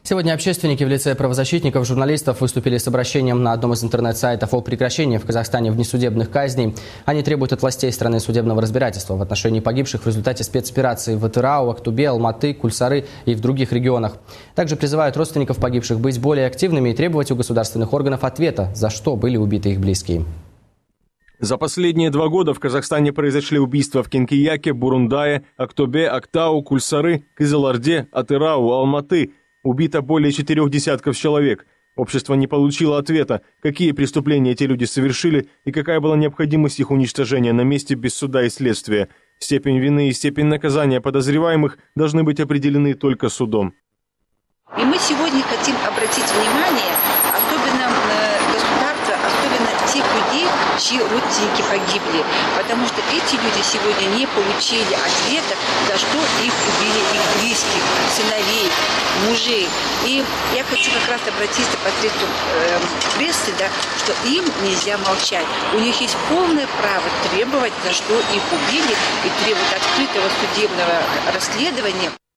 Сегодня общественники в лице правозащитников, журналистов выступили с обращением на одном из интернет-сайтов о прекращении в Казахстане внесудебных казней. Они требуют от властей страны судебного разбирательства в отношении погибших в результате спецопераций в Атырау, Актубе, Алматы, Кульсары и в других регионах. Также призывают родственников погибших быть более активными и требовать у государственных органов ответа, за что были убиты их близкие. За последние 2 года в Казахстане произошли убийства в Кенкияке, Бурундае, Актобе, Актау, Кульсары, Кызылорде, Атырау, Алматы. Убито более 4 десятков человек. Общество не получило ответа, какие преступления эти люди совершили и какая была необходимость их уничтожения на месте без суда и следствия. Степень вины и степень наказания подозреваемых должны быть определены только судом. И мы сегодня хотим обратить внимание, особенно государства, особенно тех людей, чьи родственники погибли. Потому что эти люди сегодня не получили ответа, за что их убили их близких, сыновей, мужей. И я хочу как раз обратиться посредством прессы, что им нельзя молчать. У них есть полное право требовать, за что их убили, и требовать открытого судебного расследования.